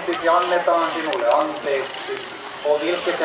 syntis ja annetaan sinulle anteeksi. Och vilket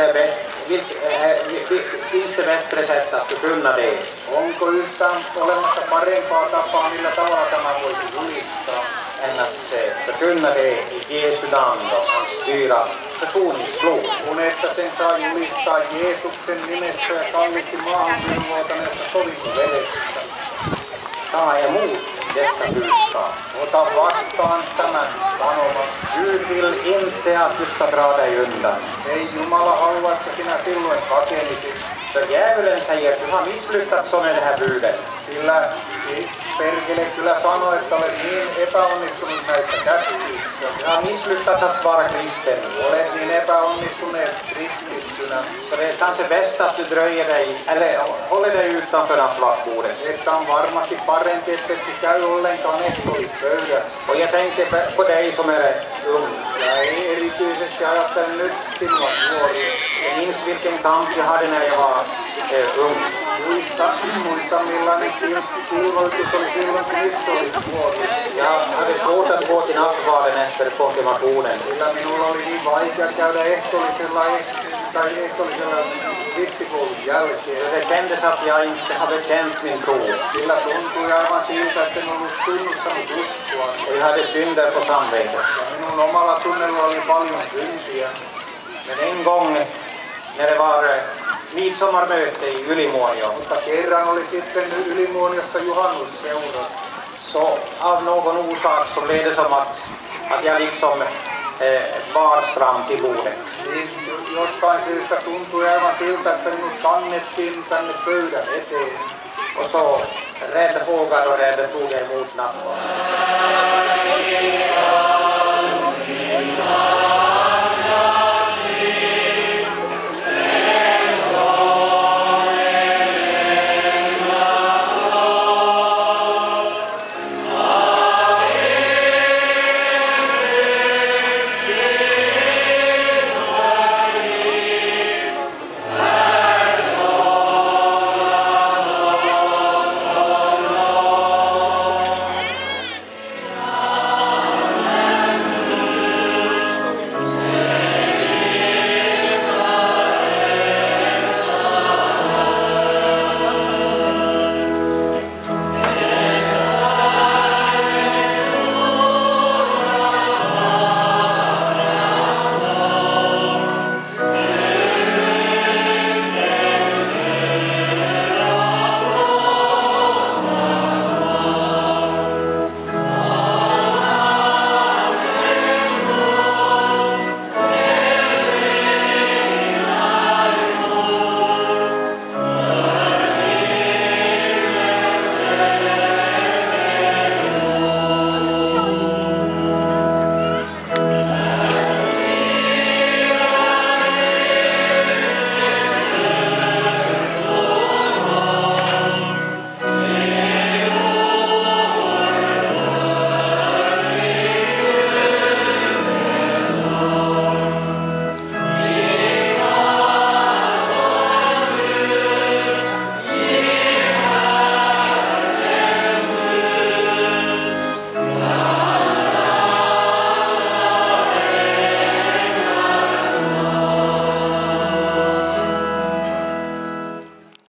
finns det bättre sätt att förkunna det? Onko yhtään olemassa parempaa tapaa, millä tavalla tämä voisi julistaa? Än att förkunna det i Jesu namn och hans dyra försoningsblod. Kun että sen saa julistaa Jeesuksen nimessä ja kallisti maahan kylvuotaneesta sovintovedestä. Ta emot detta budskap. Ota vastaan tämän sanoman. Gud vill inte att du ska dra dig undan. Ei Jumala halua, että sinä silloin pakenisit. För djävulen säger att du har misslyckats med det här budet. Sillä perkele kyllä sanoi, että olet niin epäonnistunut näissä käskyistä. Du har misslyckats att vara kristen. Olet niin epäonnistuneet kristittynä. Så det är kanske bäst att du dröjer dig, eller håller dig utanför nattvardsbordet. Että on varmasti parempi, että et käy ollenkaan ehtoollispöydässä. Och jag tänker på dig som är ung. Ja erityisesti ajattelen nyt sinua nuori. Jag minns vilken kamp jag hade när jag var ung. Muista millainen kilvoitus oli silloin, kun itse olit nuori. Jag hade svårt att gå till nattvarden efter konfirmationen. Sillä minulla oli niin vaikea käydä ehtoollisella rippikoulun jälkeen. Det kändes att jag inte hade känt min tro. Sillä tuntui aivan siltä, että en ollut tunnustanut uskoa. Jag hade synder på samvetet. Ja minun omalla tunnella oli paljon syntiä. Men en gång när det var midsommarmöte i Ylimuonio, Mutta kerran oli sitten Ylimuoniossa juhannusseura. så av någon orsak så blev det som att jag liksom bars fram till bordet. Niin jostain syystä tuntui aivan siltä, että minut kannettiin tänne pöydän eteen. Och så rädd hågad och rädd tog jag emot nattvarden.